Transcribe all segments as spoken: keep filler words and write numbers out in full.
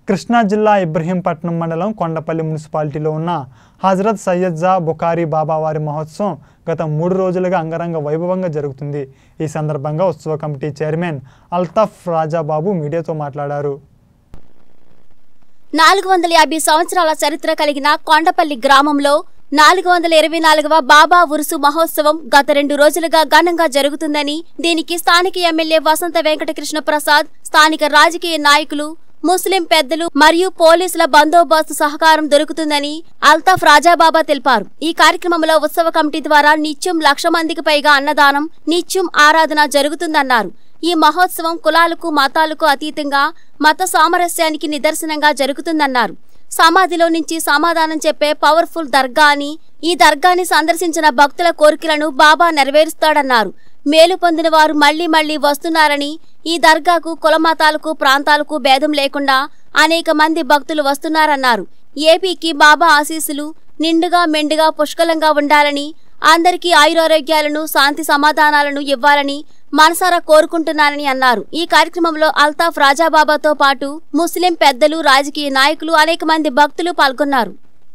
కృష్ణా జిల్లా ఇబ్రహీంపట్నం మండలం కొండపల్లి మున్సిపాలిటీలో ఉన్న హజరత్ సయ్యద్జా బుఖారీ బాబావారి మహోత్సవం గత మూడు రోజులుగా అంగరంగ వైభవంగా జరుగుతుంది। ఈ సందర్భంగా ఉత్సవ కమిటీ చైర్మన్ అల్తాఫ్ రాజాబాబు మీడియాతో మాట్లాడారు। నాలుగు వందల యాభై సంవత్సరాల చరిత్ర కలిగిన కొండపల్లి గ్రామంలో నాలుగు వందల ఇరవై నాలుగవ బాబా ఉరుసు మహోత్సవం గత రెండు రోజులుగా ఘనంగా జరుగుతుందని, దీనికి స్థానిక ఎమ్మెల్యే వసంత వెంకటకృష్ణ ప్రసాద్, స్థానిక రాజకీయ నాయకులు, ముస్లిం పెద్దలు మరియు పోలీసుల బందోబస్తు సహకారం దొరుకుతుందని అల్తాఫ్ రాజాబాబా తెలిపారు। ఈ కార్యక్రమంలో ఉత్సవ కమిటీ ద్వారా నిత్యం లక్ష మందికి పైగా అన్నదానం, నిత్యం ఆరాధన జరుగుతుందన్నారు। ఈ మహోత్సవం కులాలకు మతాలకు అతీతంగా మత సామరస్యానికి నిదర్శనంగా జరుగుతుందన్నారు। సమాధిలో నుంచి సమాధానం చెప్పే పవర్ఫుల్ దర్గా అని, ఈ దర్గాని సందర్శించిన భక్తుల కోరికలను బాబా నెరవేరుస్తాడన్నారు। మేలు పొందిన వారు మళ్లీ మళ్లీ వస్తున్నారని, ఈ దర్గాకు కుల మతాలకు ప్రాంతాలకు భేదం లేకుండా అనేక మంది భక్తులు వస్తున్నారన్నారు। ఏపీకి బాబా ఆశీస్సులు నిండుగా మెండుగా పుష్కలంగా ఉండాలని, అందరికీ ఆయురారోగ్యాలను శాంతి సమాధానాలను ఇవ్వాలని మనసారా కోరుకుంటున్నానని అన్నారు। ఈ కార్యక్రమంలో అల్తాఫ్ రాజాబాబాతో పాటు ముస్లిం పెద్దలు, రాజకీయ నాయకులు, అనేక మంది భక్తులు పాల్గొన్నారు।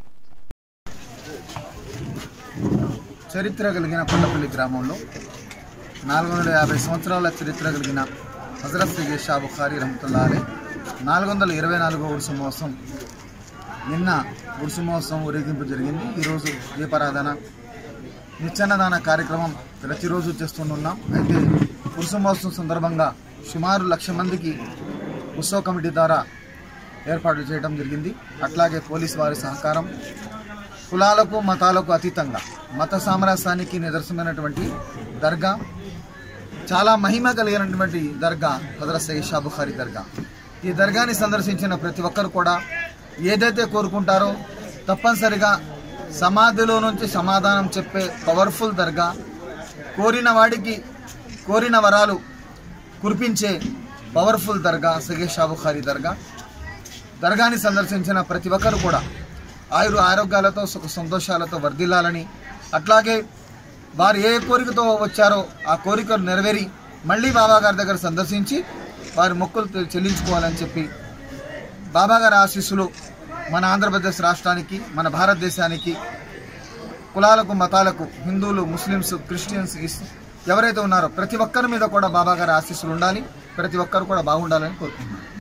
చరిత్ర కలిగిన కొండపల్లి గ్రామంలో నాలుగు వందల యాభై సంవత్సరాల చరిత్ర కలిగిన హజరత్ సయ్యద్జా బుఖారీ రహమతుల్లాహ్ అలైహి నాలుగు వందల ఇరవై నాలుగో ఉరుసు మహోత్సవం నిన్న ఉరుసు మహోత్సవం ఊరేగింపు జరిగింది। ఈరోజు దీపారాధన, నిత్యాన్నదాన కార్యక్రమం ప్రతిరోజు చేస్తున్నాం। అయితే ఉరుసు మహోత్సవం సందర్భంగా సుమారు లక్ష మందికి ఉత్సవ కమిటీ ద్వారా ఏర్పాటు చేయడం జరిగింది। అట్లాగే పోలీసు వారి సహకారం, కులాలకు మతాలకు అతీతంగా మత సామరస్యానికి నిదర్శనమైనటువంటి దర్గా, చాలా మహిమ కలిగినటువంటి దర్గా హజరత్ సయ్యద్జా బుఖారీ దర్గా। ఈ దర్గాని సందర్శించిన ప్రతి ఒక్కరు కూడా ఏదైతే కోరుకుంటారో తప్పనిసరిగా సమాధిలో నుంచి సమాధానం చెప్పే పవర్ఫుల్ దర్గా, కోరిన వాడికి కోరిన వరాలు కురిపించే పవర్ఫుల్ దర్గా సయ్యద్జా బుఖారీ దర్గా। దర్గాని సందర్శించిన ప్రతి ఒక్కరు కూడా ఆయురు ఆరోగ్యాలతో సుఖ సంతోషాలతో వర్ధిల్లాలని, అట్లాగే వారు ఏ కోరికతో వచ్చారో ఆ కోరికలు నెరవేరి మళ్ళీ బాబాగారి దగ్గర సందర్శించి వారి మొక్కులు చెల్లించుకోవాలని చెప్పి బాబాగారి ఆశీస్సులు మన ఆంధ్రప్రదేశ్ రాష్ట్రానికి, మన భారతదేశానికి, కులాలకు మతాలకు, హిందువులు, ముస్లిమ్స్, క్రిస్టియన్స్ ఎవరైతే ఉన్నారో ప్రతి ఒక్కరి మీద కూడా బాబాగారి ఆశీస్సులు ఉండాలి, ప్రతి ఒక్కరు కూడా బాగుండాలని కోరుకుంటున్నాను।